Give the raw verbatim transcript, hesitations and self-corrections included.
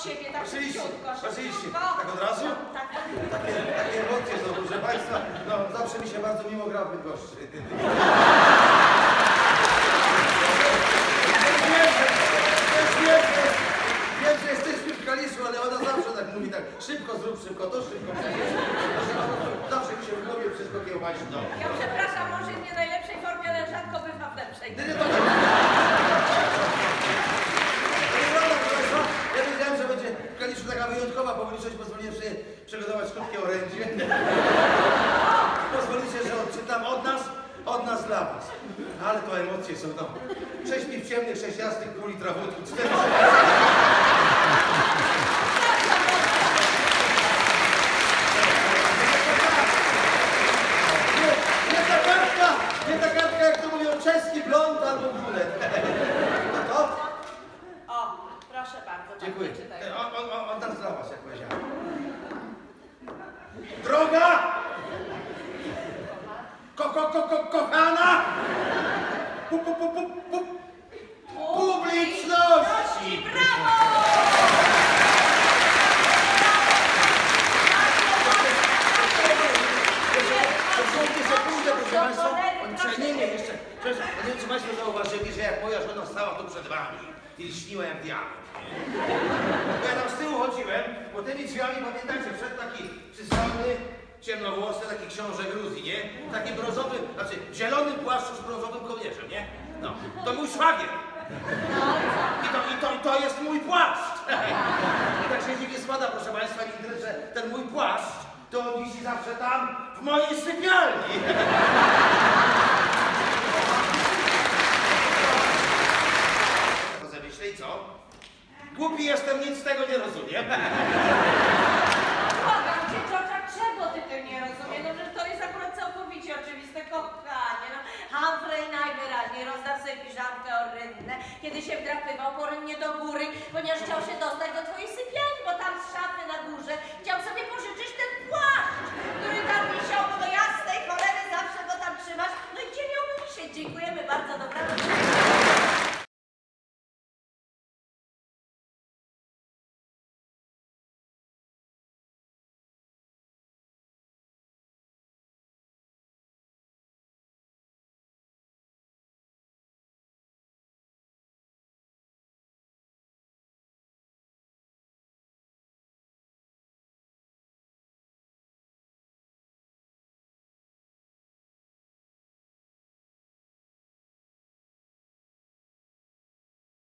siebie, tak Oczywiście, szybciutko, oczywiście. szybciutko. Tak od razu? Tak, tak. Takie, takie emocje są, proszę Państwa. No, zawsze mi się bardzo miło gra w Bydgoszczy. Wiem, że jesteśmy w Kaliszu, ale ona zawsze tak mówi, tak szybko zrób, szybko to, szybko przecież. Zawsze mi się w głowie wszystko kiełbaś. No. Ja przepraszam, może nie w najlepszej formie, ale rzadko bywa w lepszej. Nie, nie, to nie. To nie prawda, proszę Państwa. Ja wiedziałem, że będzie w Kaliszu taka wyjątkowa publiczność. Pozwoliłem sobie przygotować krótkie orędzie. Pozwolicie, że odczytam od nas, od nas dla Was. Ale to emocje są, no. Sześć piw ciemnych, sześć jasnych, pół litra wódki, cztery... Nie ta kartka, nie ta kartka, jak to mówią, czeski blond albo brunet. To to? O, proszę bardzo. Dziękuję. Tak, czytaj. On, on, on, on nas dla Was, jak powiedziałem. Droga! Ko, ko, ko, ko, kochana! Pu, pu, pu, pu, pu, publiczności! Brawo! Sekundę, sekundę, proszę Państwa. Nie, nie, jeszcze. Przepraszam, nie wiem, czy Państwo zauważyli, że jak moja żona stała tu przed Wami i śniła jak diabeł. Bo ja tam z tyłu chodziłem, bo tymi drzwiami, pamiętajcie, wszedł taki przystojny, ciemnowłosy, taki książę Gruzji, nie? Taki brązowy, znaczy zielony płaszcz z brązowym kołnierzem, nie? No, to mój szwagier. I to, i to, i to jest mój płaszcz. I tak się dziwnie składa, proszę Państwa, Indry, że ten mój płaszcz, to on wisi zawsze tam, w mojej sypialni. To myślę i co? Głupi jestem, nic z tego nie rozumiem. Błagam cię, Georgia, czego ty tym nie rozumiesz? No, że to jest akurat całkowicie oczywiste, kochanie. No, Humphrey najwyraźniej rozdarł sobie piżamkę orrynne, kiedy się wdrapywał porynnie do góry, ponieważ chciał się dostać do twojej sypialni, bo tam z szafy na górze chciał sobie pożyczyć ten płaszcz, który tam wisiał, bo do jasnej cholery zawsze go tam trzymasz. No i gdzie miałby wisieć? Dziękujemy bardzo, dobranoc.